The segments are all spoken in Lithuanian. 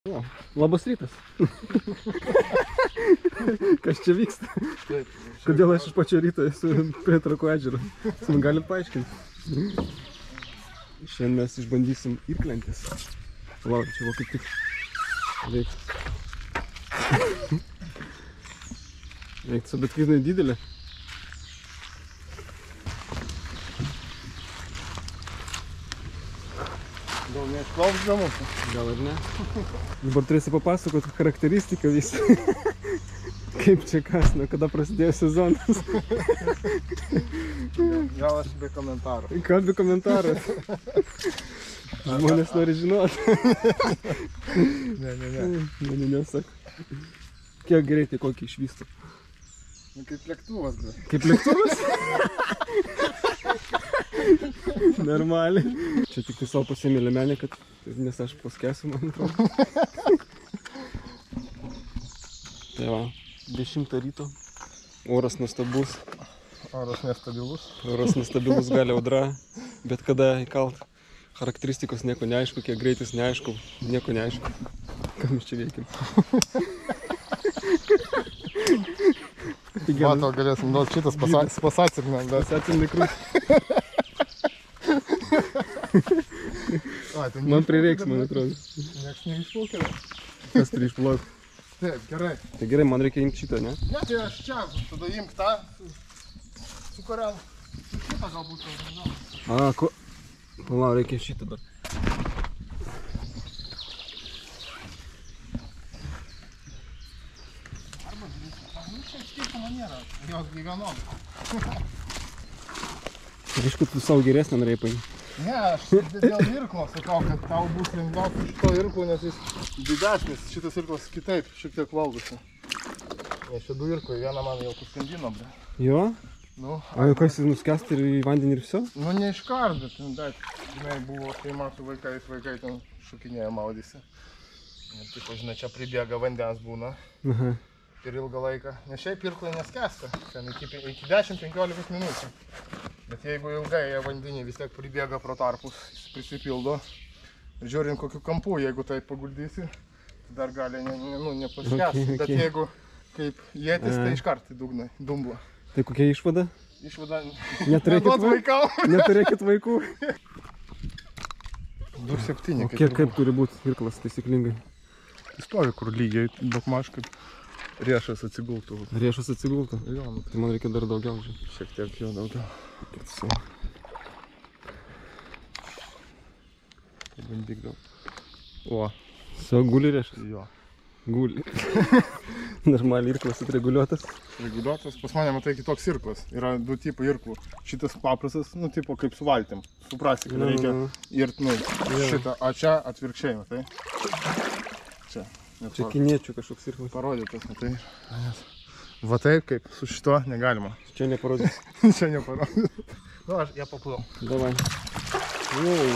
O, labas rytas. Kas čia vyksta? Kodėl aš iš pačio ryto esu prie Trakų ežero? Man galit paaiškinti? Šiandien mes išbandysim irklentės. Lauk, čia va kaip tik veiks. Veiks, bet kai jinai didelė. Gal neišplauks be mūsų? Gal ir ne. Dabar turėsi papasakoti charakteristiką visą. Kaip čia kas, nuo kada prasidėjo sezonas. Gal aš be komentarų. Ką be komentarų? Žmonės nori žinoti. Ne, sako. Kiek greitai kokį išvysto? Kaip lėktuvas, bet. Kaip lėktuvas? Normaliai. Čia tik tai savo pasiėmė liemenę, kad nes aš paskesiu, man atrodo. Tai va, 10 ryto. Oras nuostabus. Oras nestabilus. Oras nestabilus, gali audra, bet kada įkalt. Charakteristikos nieko neaišku, kiek greitis neaišku, nieko neaišku. Ką mes čia veikim? Mato, galėsim duoti šitas pasatsimę. Pasatsimę krūs. Man prireiks, man atrodo. Niekas neišplaukė. Kas turi išplaukti? Taip, gerai. Tai gerai, man reikia imti šitą, ne? Ne, tai aš čia, tada imk tą, su kuria, šitą galbūt. A, ko? Palau, reikia šitą dar. Arba žiūrėsiu, nu čia skirtumo nėra, jos gyvenodai. Aišku, tu savo geresnį norėjai paimti. Ne, aš dėl irklo sakau, kad tau bus lengviausia šito irklo, nes jis didesnis, šitas irklas kitaip, šiek tiek valdosi. Nes čia du irklai, vieną man jau paskandino, bre. Jo? Nu, o jau kas nuskęsti ir į vandenį ir viso? Nu, ne iškart, bet žinai, buvo šeima su vaikais, vaikai ten šokinėje maudysi. Ir tipo, žinai, čia pribėga vandens būna. Aha. Ir ilgą laiką. Nes šiaip irklai neskęsta, ten iki 10-15 minučių. Bet jeigu ilgai jie vandenį vis tiek pribėga pro tarpus, jis prisipildo. Ir žiūrint kokiu kampu, jeigu tai paguldysi, tai dar gali nepaskęsti. Okay. Bet jeigu kaip jėtis, tai iškart į dugną, dumblą. Tai kokia išvada? Išvada neturėkit vaikų. 2,7. O kaip turi būti irklas taisyklingai? Jis stovi kur lygiai, daugmaž kaip riešas atsigultų. Riešas atsigultų? Jo, tai man reikia dar daugiau, žinai. Šiek tiek jo daugiau. Bandyk daug. O. Savo guli riešas? Jo. Guli. Normaliai irklas atreguliuotas. Reguliuotas. Pas mane, matai, kitoks irklas. Yra du tipai irklų. Šitas paprastas, nu, tipo kaip su valtim. Suprasti, kad reikia irt, nu, šitą. O čia atvirkščiai, matai. Čia. Čia kiniečių kažkoks irklas. Parodytas, matai. Va taip, kaip su šituo negalima. Čia neparodys. Čia neparodys. Nu, aš ją paplau. Davai. Wow.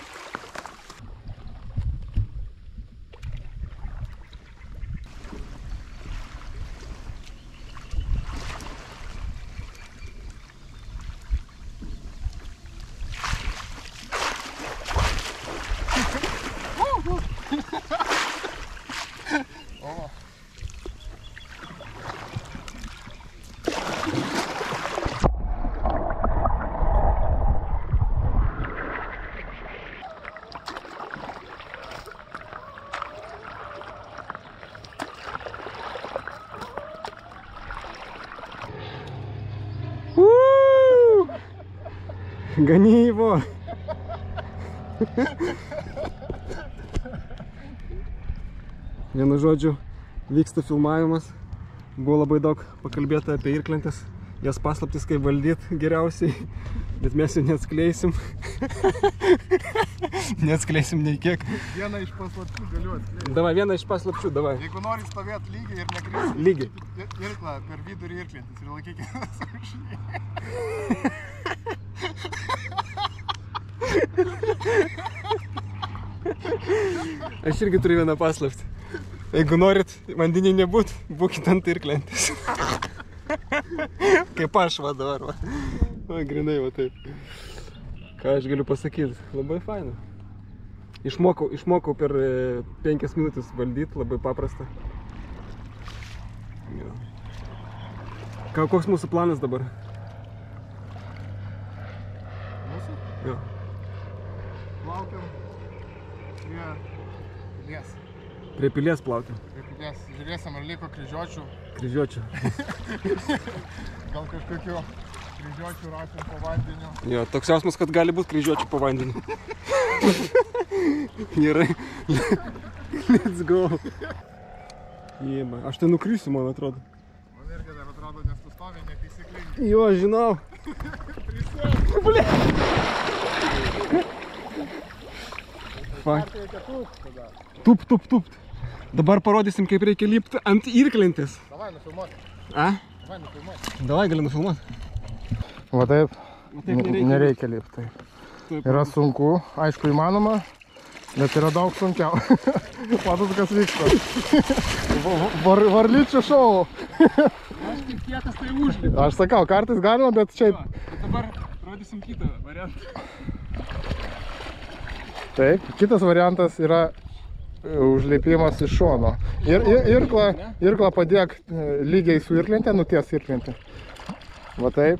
Ganyvo! Vienu žodžiu, vyksta filmavimas. Buvo labai daug pakalbėta apie irklentes, jas paslaptis kaip valdyti geriausiai, bet mes jų neatskleisim. Neatskleisim nei kiek. Vieną iš paslapčių galiu atskleisti. Davai, vieną iš paslapčių, davai. Jeigu nori stovėti lygiai ir nekristi, lygiai irklą per vidurį irklentis ir laikykitės aukščiai. Aš irgi turiu vieną paslaptį. Jeigu norit vandenį nebūt, būkit ant irklentės. Kaip aš va dabar, va. O, grinai va taip. Ką aš galiu pasakyti? Labai faina. Išmokau per 5 minutės valdyti, labai paprasta. Jo. Koks mūsų planas dabar? Mūsų? Jo. Laukiam prie pilies. Prie pilies plaukiam. Prie pilies. Žiūrėsim, ar liko kryžiuočių. Kryžiuočių. Gal kažkokiu kryžiuočių rasim po vandeniu. Jo, toks jausmas, kad gali būti kryžiuočių po vandeniu. Gerai. Let's go. Jėma. Aš tai nukrysiu, man atrodo. Man irgi dar atrodo, nes tu stovi netaisyklingai. Jo, žinau. Bля. Fuck. Tup. Dabar parodysim, kaip reikia lipti ant irklentės. Davai nufilmuoti. A? Davai nufilmuoti. Davai, gali nufilmuoti. Va taip, taip nereikia lipti. Yra sunku, aišku įmanoma, bet yra daug sunkiau. Matot, kas vyksta. Varlyčių šou. Aš kaip kietas tai užlipu. Aš sakau, kartais galima, bet šiaip... Dabar rodysim kitą variantą. Taip, kitas variantas yra užlipimas iš šono. Irklą padėk lygiai su irklente, nuties irklente. Va taip.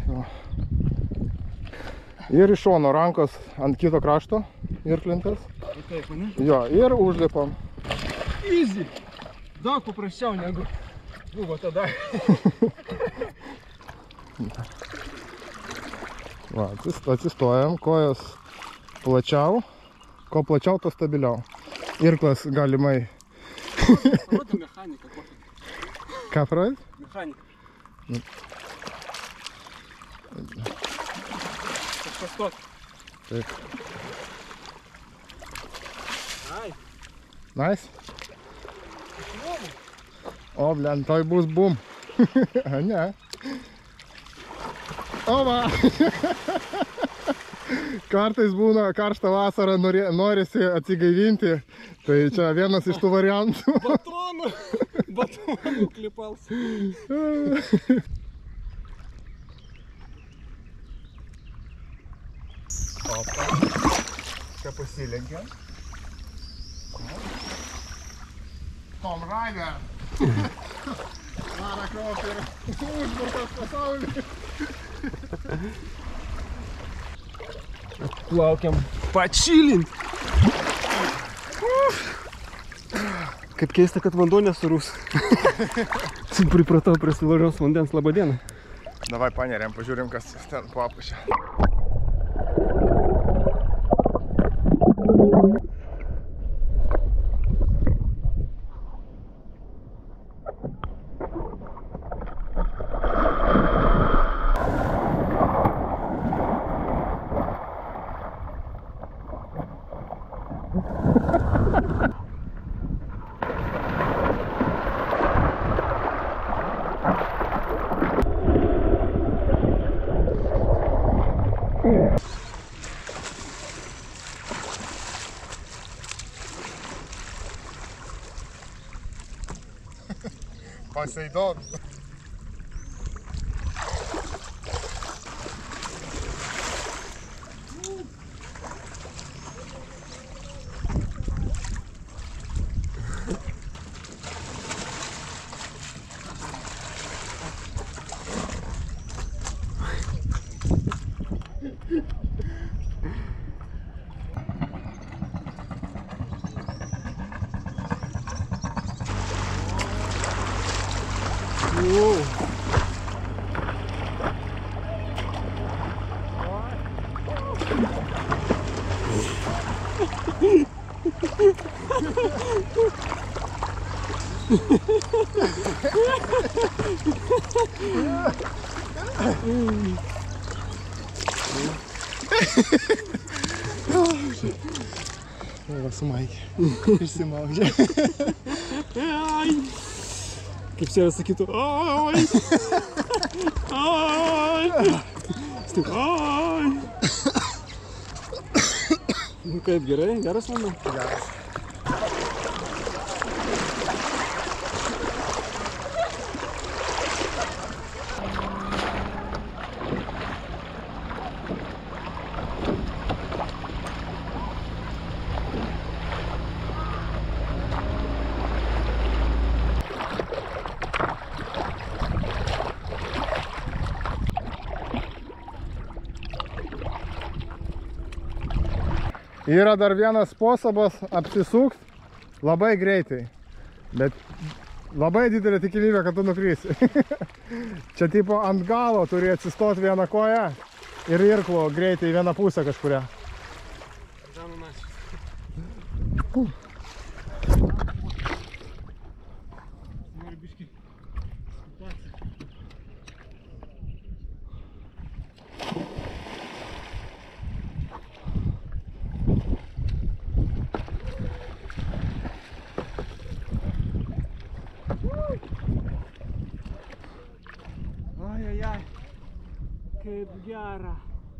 Ir iš šono rankos ant kito krašto irklentės. Taip, ne? Jo, ir užlipam. Easy. Daug paprasčiau negu buvo tada. Va, atsistojam, kojas plačiau. Ko plačiau, to stabiliau. Irklas galimai. Parodė mechaniką. Ką parodė? Mechanika. Kažkas toks. Taip. Ai. Nice. O, blin, toj bus bum. Ne. O, va. Kartais būna karštą vasarą, norisi atsigaivinti. Tai čia vienas iš tų variantų. Batonų klipals. Opa. Čia pasilenkiam. Tom Raider. Lara Croft yra užburtas pasaulis. Plaukiam pačilint. Kaip keista, kad vanduo nesurūs. Pripratau prie svarios vandens. Labą dieną. Davai paneriam, pažiūrim, kas ten po apačia. Poseidon. Va sumaikė. Išsimaudžia. Kaip čia sakytų, ai. Ai. Stik, ai. Nu kaip, gerai? Geras vanduo? Geras. Yra dar vienas sposobas apsisukti labai greitai. Bet labai didelė tikimybė, kad tu nukrysi. Čia tipo ant galo turi atsistoti vieną koją ir irklo greitai į vieną pusę kažkuria. Oi, kaip gera.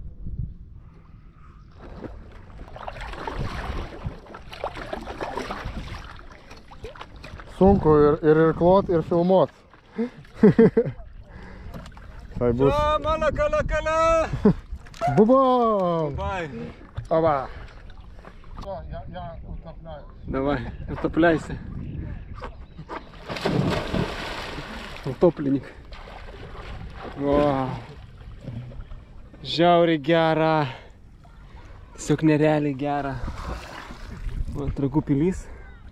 Sunku ir irklot, ir filmuot. Tai bus. Mala kala. Bubam! Давай. Ова. Я утопляю. Давай, утопляйся. Утопленник. Wow. Žiauriai gera. Tiesiog nerealiai gera. O, Trakų pilis.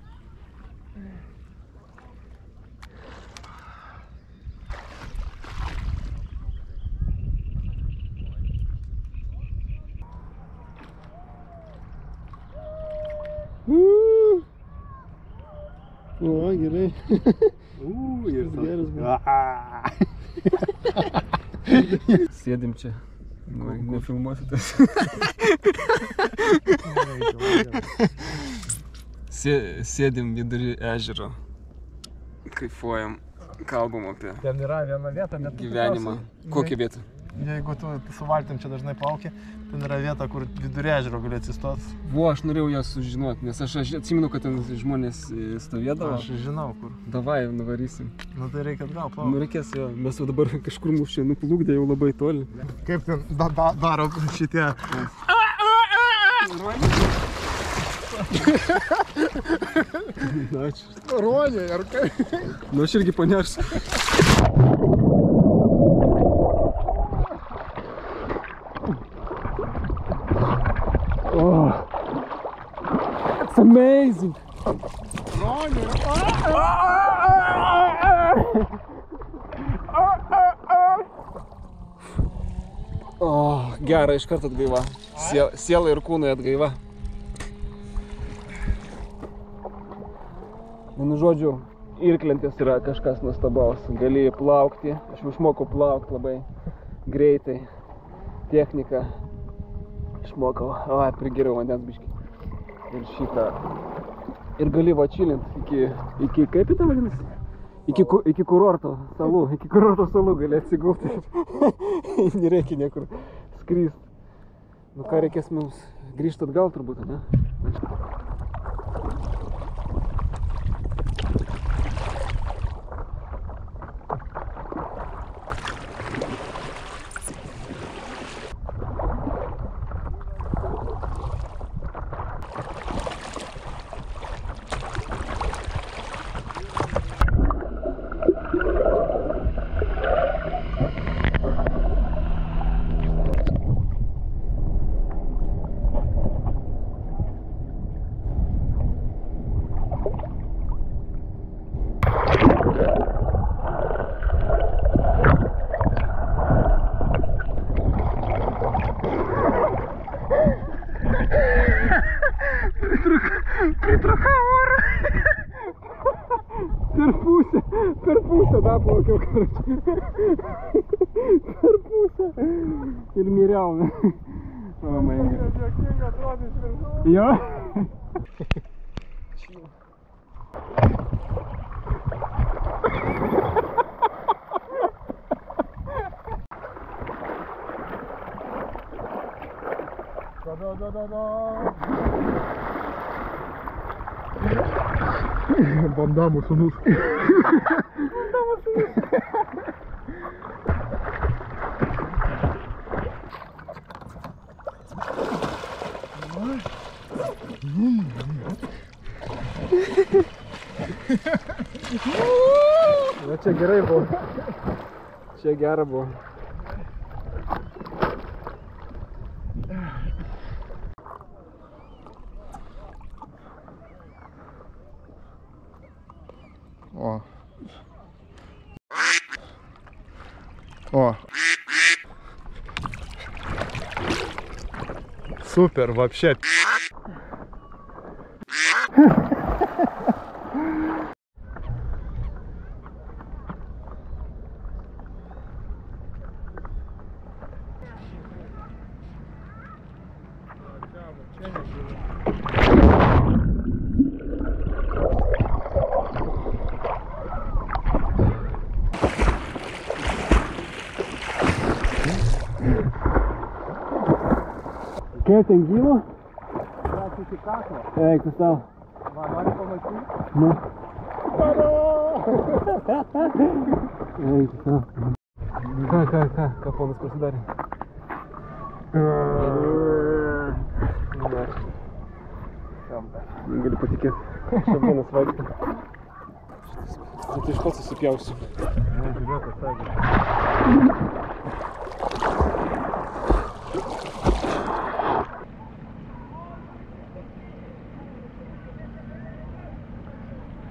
O, gerai. Ir geras buvo. Sėdim čia. Nefilmuositas. Sėdim vidury ežero. Kaifuojam. Kalbam apie Ten yra viena vieta, net gyvenimą. Kokią vietą? Jeigu tu su valtim čia dažnai plauki, ten yra vieta, kur vidury ežero gali atsistot. Aš norėjau ją sužinoti, nes aš atsimenu, kad ten žmonės stovėdavo. Aš žinau kur. Davai, nuvarysim. Nu tai reikia atgal plaukti. Nu reikės jo, mes jau dabar kažkur mus čia nuplukdė jau labai toli. Kaip ten daro šitie? Ruoniai, ar kaip? Nu aš irgi panersiu. Oh, it's amazing. Oh, gera, iš karto atgaiva. Siela ir kūnai atgaiva. Vienu žodžiu, irklentės yra kažkas nuostabaus. Gali plaukti. Aš jau išmokau plaukti labai greitai. Technika. Išmokau. Prigeriau vandens biškį. Ir šitą. Ir gali va čilint iki kaip tai vadinasi? Iki kurorto salų. Iki kurorto salų gali atsigulti. Nereikia niekur skrist. Nu ką reikės mums grįžti atgal turbūt, ne? Pritrūkau orą. Per pusę daplaukiau kartu. Per pusę. Ir miriau. O, my God. Juokinga atrodė iš viršaus. Jo? Bandamų sūnus. Na čia gerai buvo. Čia gera buvo. O. O. Супер, вообще. Kiek ten gyvo? Aš iki kaklo. Eik, tu tau. Man nori pamatyti? Nu. Eik, tu tau. Ką ponas pasidarė? Galiu patikėti. Šampienas vaikšto. Tai iš pats susipjausiu. Žiūrėk, atsakė.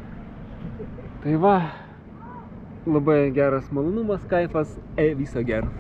Tai va, labai geras malonumas, kaifas, viso gero.